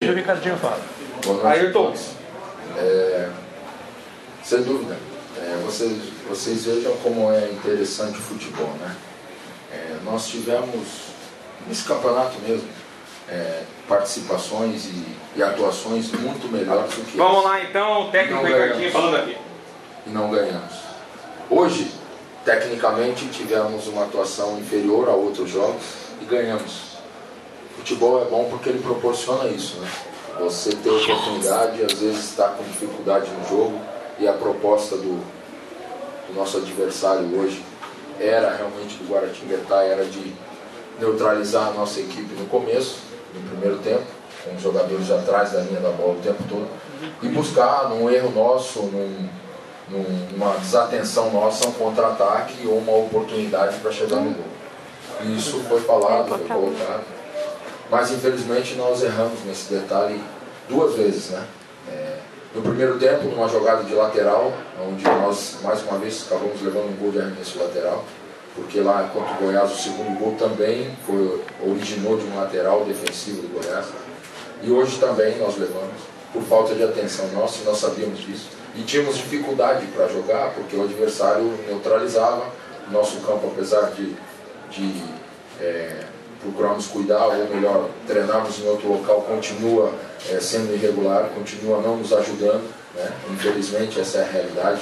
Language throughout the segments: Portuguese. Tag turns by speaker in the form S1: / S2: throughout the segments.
S1: O Ricardinho fala.
S2: Ayrton.
S3: Sem dúvida. Vocês vejam como é interessante o futebol, né? Nós tivemos, nesse campeonato mesmo, participações e atuações muito melhores do que
S2: Vamos lá então, o técnico Ricardinho falando aqui.
S3: E não ganhamos. Hoje, tecnicamente, tivemos uma atuação inferior a outros jogos e ganhamos. Futebol é bom porque ele proporciona isso, né? Você ter oportunidade, às vezes está com dificuldade no jogo, e a proposta do nosso adversário hoje era realmente do Guaratinguetá, era de neutralizar a nossa equipe no começo, no primeiro tempo, com os jogadores atrás da linha da bola o tempo todo, e buscar, num erro nosso, numa desatenção nossa, um contra-ataque ou uma oportunidade para chegar no gol. E isso foi falado, foi colocado. Mas infelizmente nós erramos nesse detalhe duas vezes, né? No primeiro tempo, numa jogada de lateral, onde nós mais uma vez acabamos levando um gol de arremesso lateral, porque lá contra o Goiás o segundo gol também originou de um lateral defensivo do Goiás. E hoje também nós levamos, por falta de atenção nossa, e nós sabíamos disso. E tínhamos dificuldade para jogar, porque o adversário neutralizava o nosso campo, apesar de procurarmos cuidar, ou melhor, treinarmos em outro local, continua sendo irregular, continua não nos ajudando, né? Infelizmente essa é a realidade.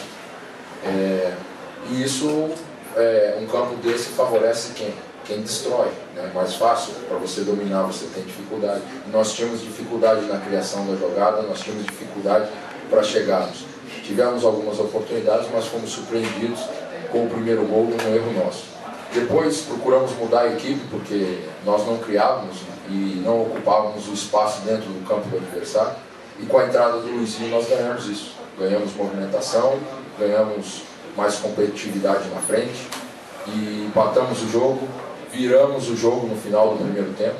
S3: E isso, um campo desse favorece quem destrói, né? É mais fácil para você dominar, você tem dificuldade. Nós tínhamos dificuldade na criação da jogada, nós tínhamos dificuldade para chegarmos. Tivemos algumas oportunidades, mas fomos surpreendidos com o primeiro gol num erro nosso. Depois procuramos mudar a equipe, porque nós não criávamos e não ocupávamos o espaço dentro do campo do adversário. E com a entrada do Luizinho nós ganhamos isso. Ganhamos movimentação, ganhamos mais competitividade na frente e empatamos o jogo, viramos o jogo no final do primeiro tempo,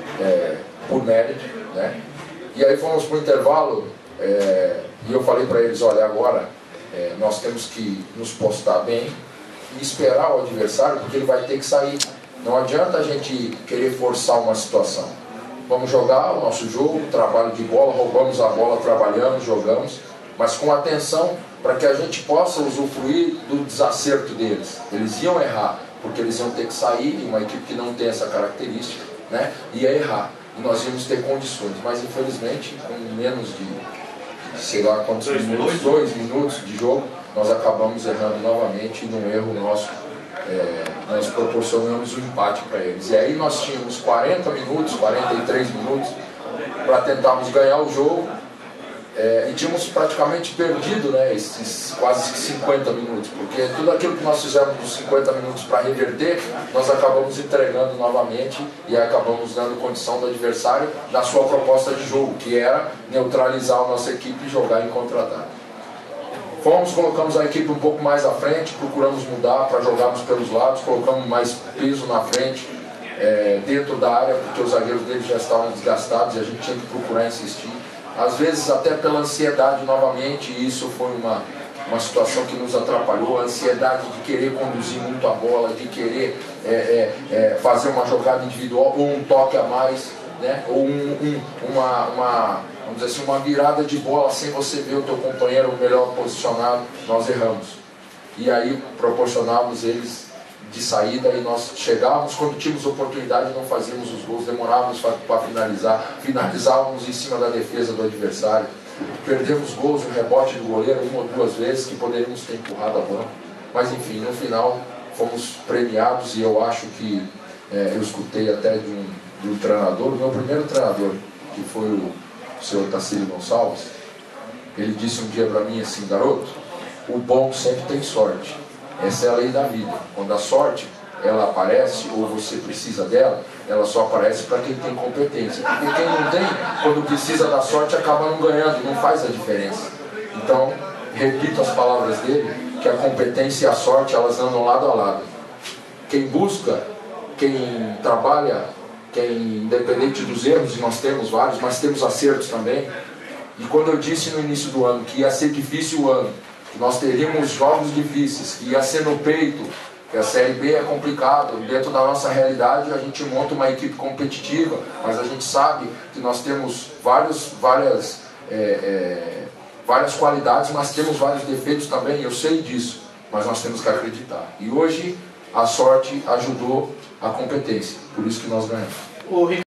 S3: por mérito, né? E aí fomos para o intervalo e eu falei para eles, olha, agora nós temos que nos postar bem e esperar o adversário, porque ele vai ter que sair. Não adianta a gente querer forçar uma situação. Vamos jogar o nosso jogo, trabalho de bola, roubamos a bola, trabalhamos, jogamos, mas com atenção para que a gente possa usufruir do desacerto deles. Eles iam errar, porque eles iam ter que sair, e uma equipe que não tem essa característica, né, ia errar. E nós íamos ter condições, mas infelizmente, com menos de sei lá quantos minutos, 2 minutos de jogo, nós acabamos errando novamente, e num erro nosso, nós proporcionamos um empate para eles. E aí nós tínhamos 40 minutos, 43 minutos, para tentarmos ganhar o jogo, e tínhamos praticamente perdido, né, esses quase 50 minutos, porque tudo aquilo que nós fizemos nos 50 minutos para reverter, nós acabamos entregando novamente e acabamos dando condição do adversário na sua proposta de jogo, que era neutralizar a nossa equipe e jogar em contra-ataque. Colocamos a equipe um pouco mais à frente, procuramos mudar para jogarmos pelos lados, colocamos mais peso na frente, dentro da área, porque os zagueiros deles já estavam desgastados e a gente tinha que procurar insistir. Às vezes até pela ansiedade novamente, e isso foi uma situação que nos atrapalhou, a ansiedade de querer conduzir muito a bola, de querer fazer uma jogada individual ou um toque a mais, né? Ou vamos dizer assim, uma virada de bola sem você ver o teu companheiro melhor posicionado. Nós erramos. E aí proporcionávamos eles de saída, e nós chegávamos, quando tínhamos oportunidade, não fazíamos os gols, demorávamos para finalizávamos em cima da defesa do adversário, perdemos gols, um rebote do goleiro 1 ou 2 vezes, que poderíamos ter empurrado a bola, mas enfim, no final fomos premiados. E eu acho que eu escutei até de um treinador, o meu primeiro treinador, que foi o senhor Tassilo Gonçalves. Ele disse um dia para mim assim: garoto, o bom sempre tem sorte. Essa é a lei da vida. Quando a sorte ela aparece, ou você precisa dela, ela só aparece para quem tem competência. Porque quem não tem, quando precisa da sorte, acaba não ganhando, não faz a diferença. Então, repito as palavras dele, que a competência e a sorte, elas andam lado a lado. Quem busca, quem trabalha, independente dos erros, e nós temos vários, mas temos acertos também. E quando eu disse no início do ano que ia ser difícil o ano, que nós teríamos jogos difíceis, que ia ser no peito, que a Série B é complicado, dentro da nossa realidade a gente monta uma equipe competitiva, mas a gente sabe que nós temos várias qualidades, mas temos vários defeitos também, eu sei disso, mas nós temos que acreditar. E hoje a sorte ajudou a competência, por isso que nós ganhamos.